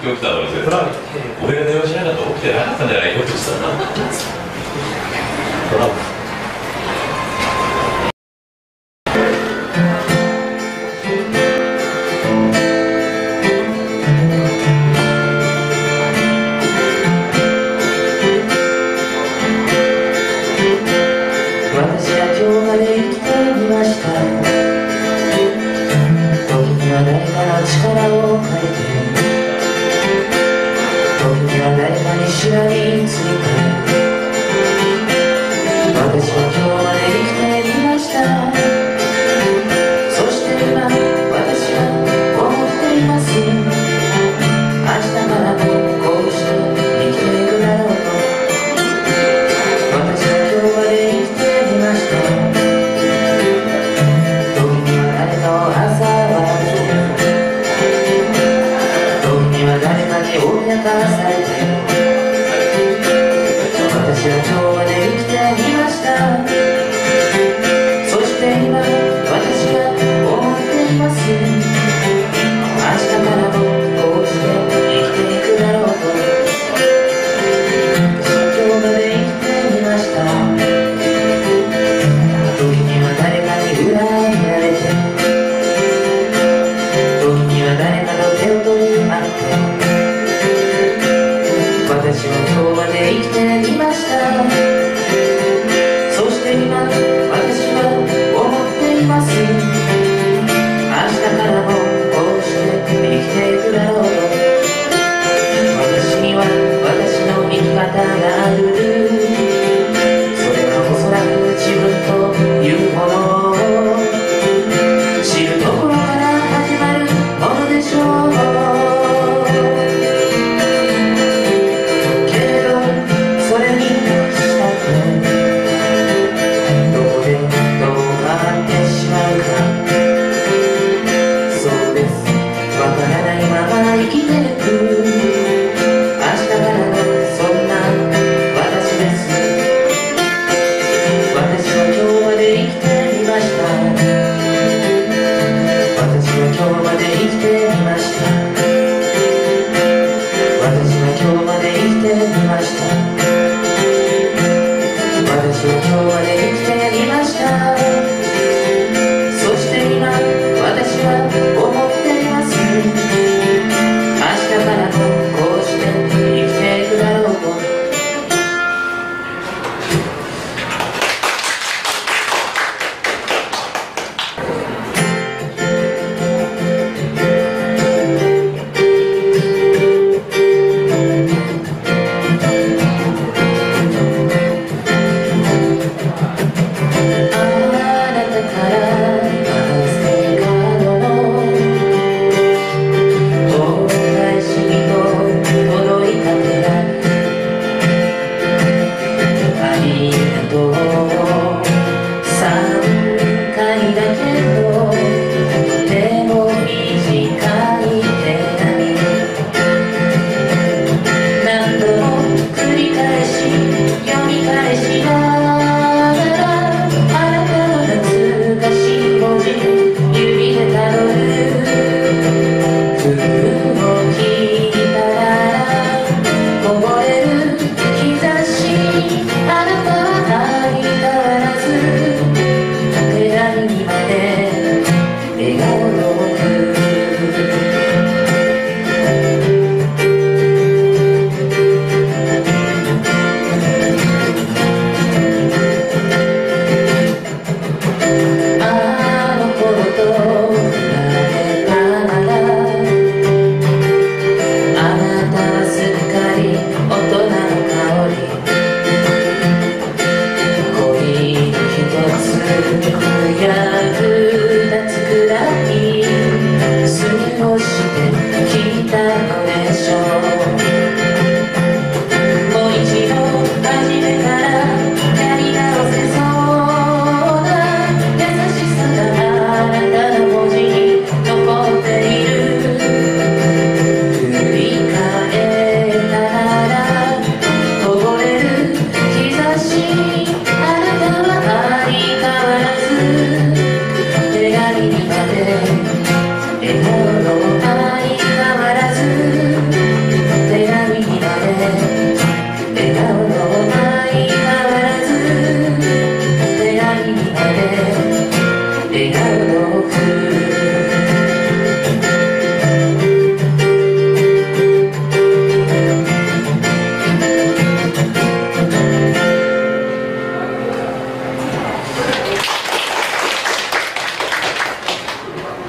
起きたの絶対。俺が電話しなかったら起きてなかったんじゃないかとしたら。トラブル。 私は今日まで生きてみました。時には誰かの力を借りて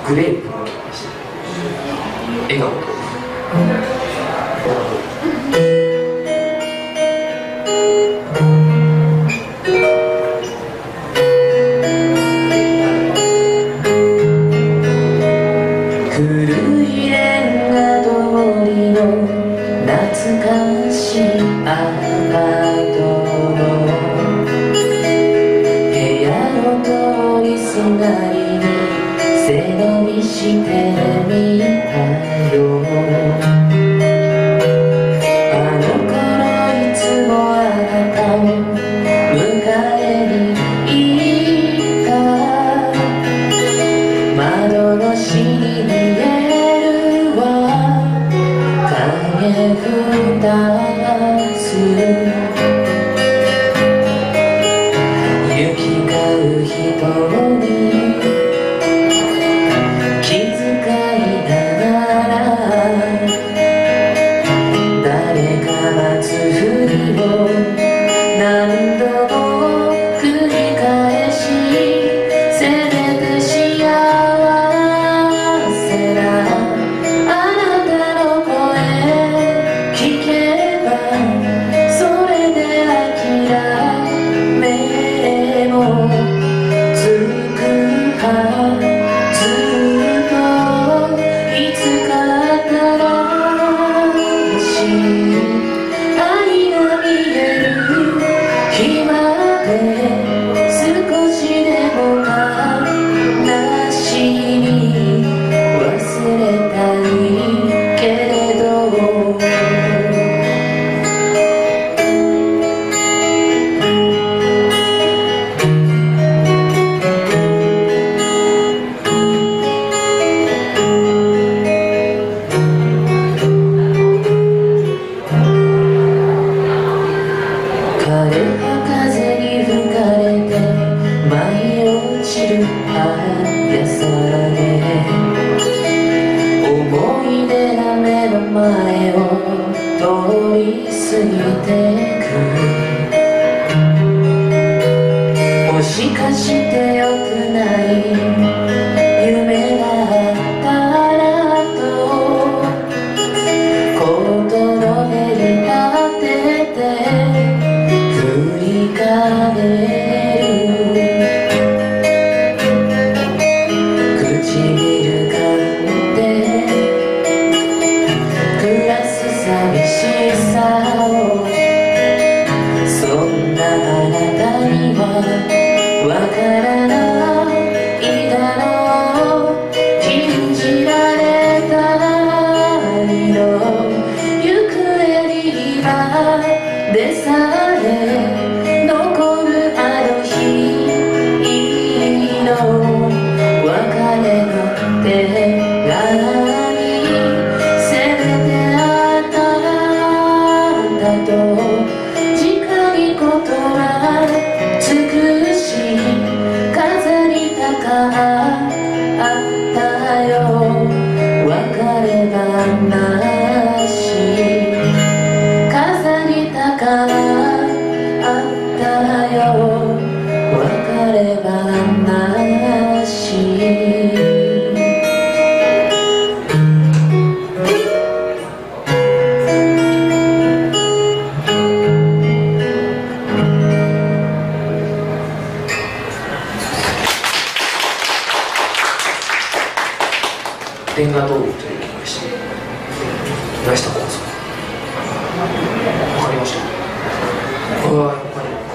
グレープの曲でした。笑顔と古いレンガ通りの懐かしいアパートの部屋の通りすがりに背伸びしてみたよ。あの頃いつもあなたを迎えに行った窓越しに見えるわ影二つ行き交う人に気遣いながら誰か待つふりを何度も繰り返しせめて幸せなあなたの声聞けばそれで諦めもつくはずといつか新しい愛が見える日まで少しでも悲しみ忘れたいけれど枯れ葉風に吹かれて舞い落ちる早さで思い出が目の前を通り過ぎてくもしかして良くない夢があったらとことの練り立てて振り返る唇噛んで暮らす寂しさをそんなあなたにはわからないだろう禁じられた愛の行方に今でさえ残るあの日の別れの手紙せめてあなたと近いことは尽くし飾りたかったよ別れ話飾りたかったよ別れ話レンガ通りという曲でした。岩下幸三わかりました。うわー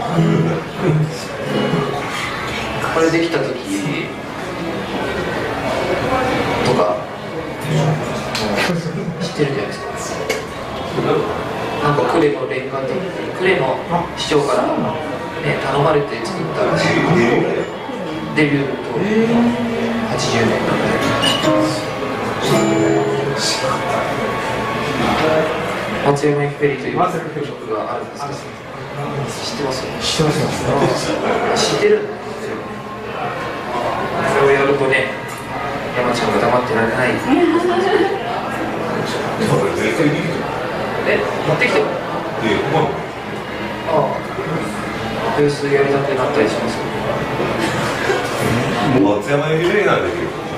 これできた時とか知ってるじゃないですか。なんか呉のレンガ店呉の市長から、ね、頼まれて作ったらしいデビューと80年代松山エフェリーという曲があるんですけど知ってます？知ってます。知ってる？それをやるとね、山ちゃんが黙ってられない。持ってきても。ああ、ベースやりたくなったりします。 松山エフェリーなんだけど。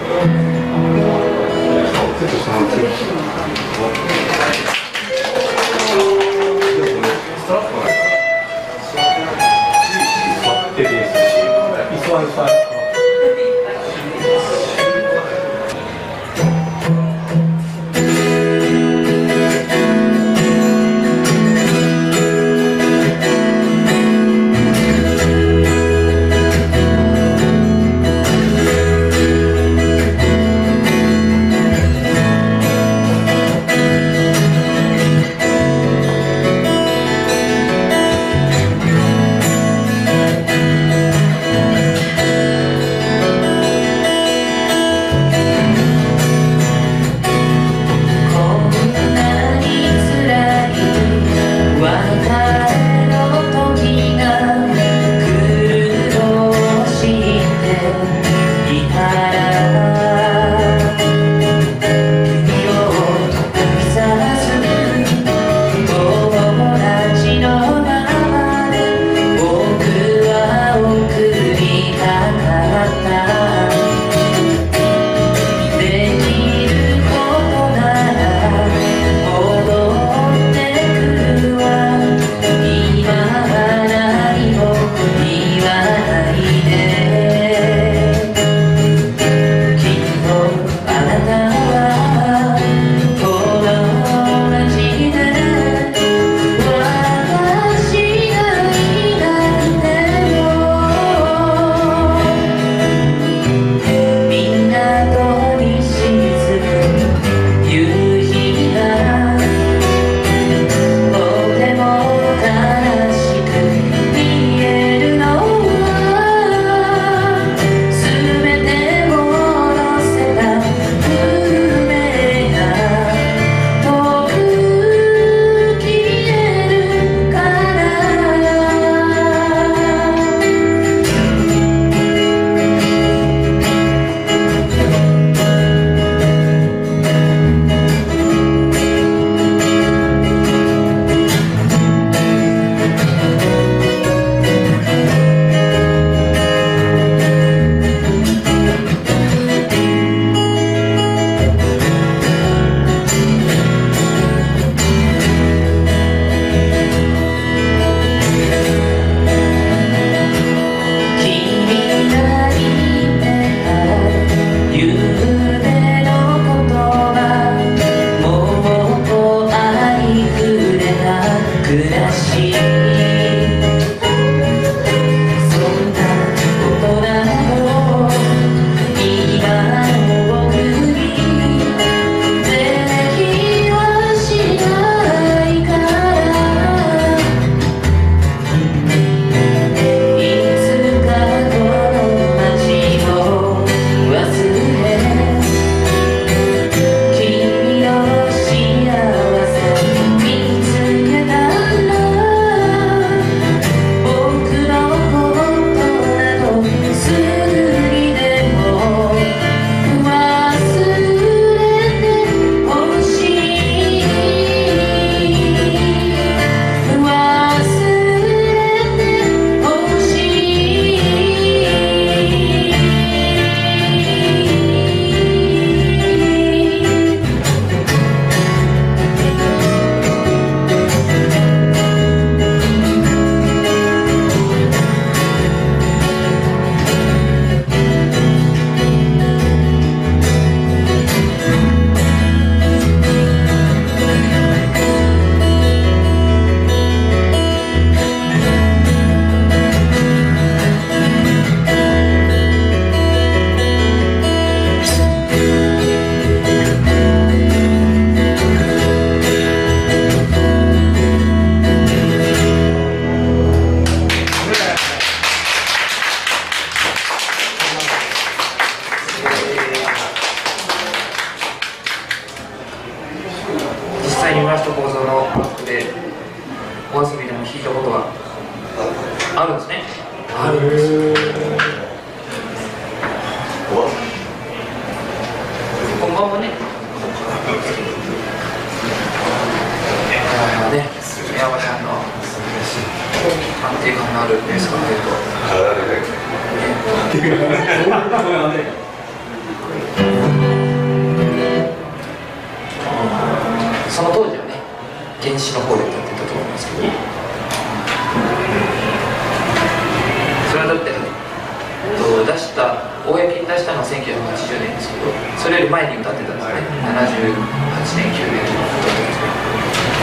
あるんですね。あるんですよ。こんばんはね。ね、山ちゃんの安定感のあるベースが出ると。 の当時はね原始の方で歌ってたと思いますけど、それはだって出した公に出したのは1980年ですけど、それより前に歌ってたんですね。78年9年とか歌ってたんですけど。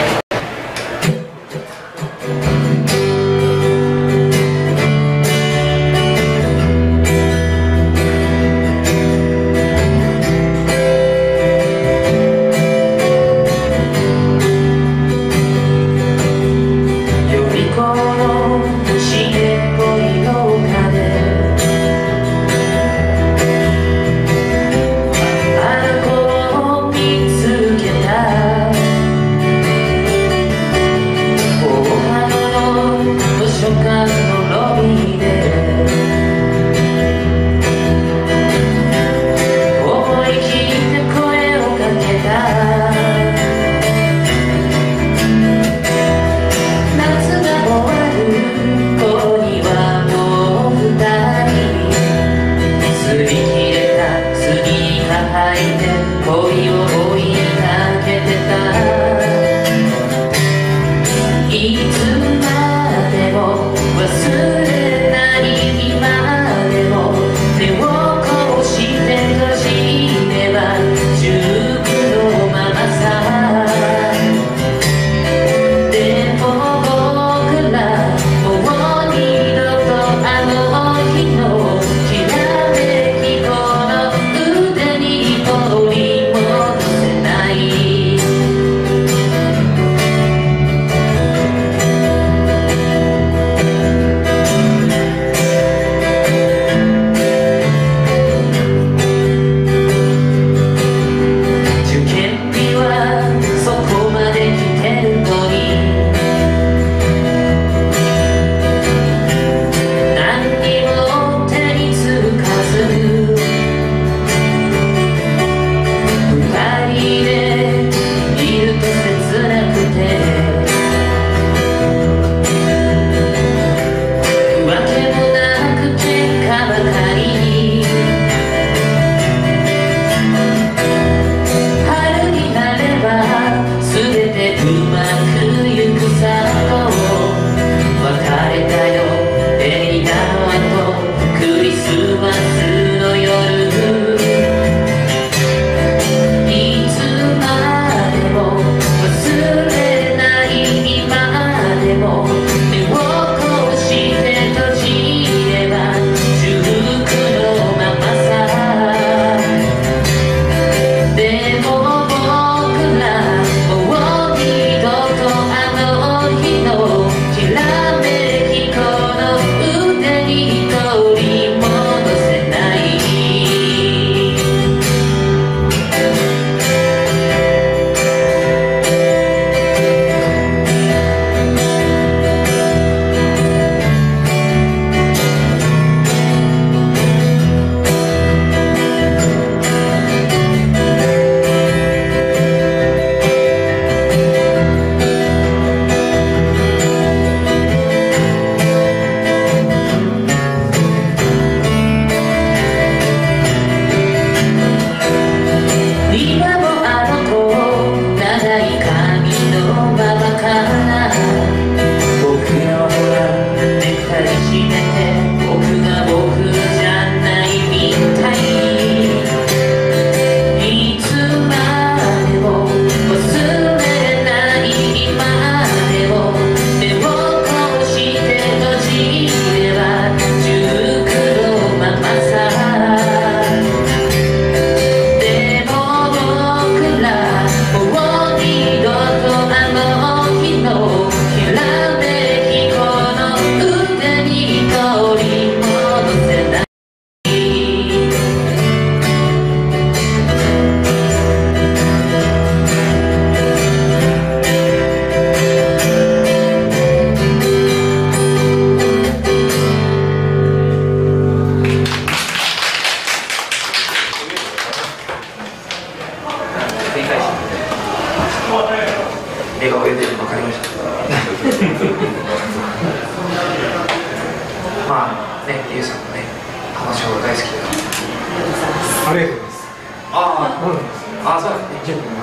笑顔出てるの分かりましたまあね、ゆうさんもね、浜省大好きだ。 ありがとうございます。 ああ、そうなんですね。